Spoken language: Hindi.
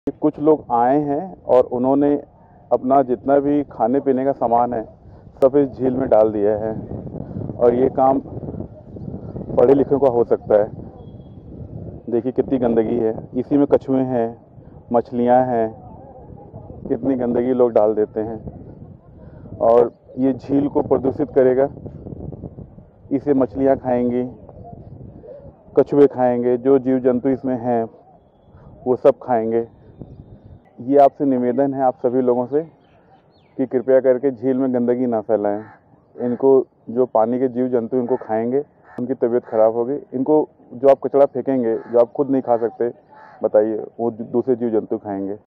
कुछ लोग आए हैं और उन्होंने अपना जितना भी खाने पीने का सामान है सब इस झील में डाल दिया है और ये काम पढ़े लिखे को हो सकता है। देखिए कितनी गंदगी है, इसी में कछुए हैं, मछलियां हैं, कितनी गंदगी लोग डाल देते हैं और ये झील को प्रदूषित करेगा। इसे मछलियां खाएंगी, कछुए खाएंगे, जो जीव जंतु इसमें हैं वो सब खाएंगे। ये आपसे निवेदन है आप सभी लोगों से कि कृपया करके झील में गंदगी ना फैलाएं। इनको जो पानी के जीव जंतु इनको खाएंगे, उनकी तबीयत खराब होगी। इनको जो आप कचरा फेंकेंगे, जो आप खुद नहीं खा सकते, बताइए वो दूसरे जीव जंतु खाएंगे।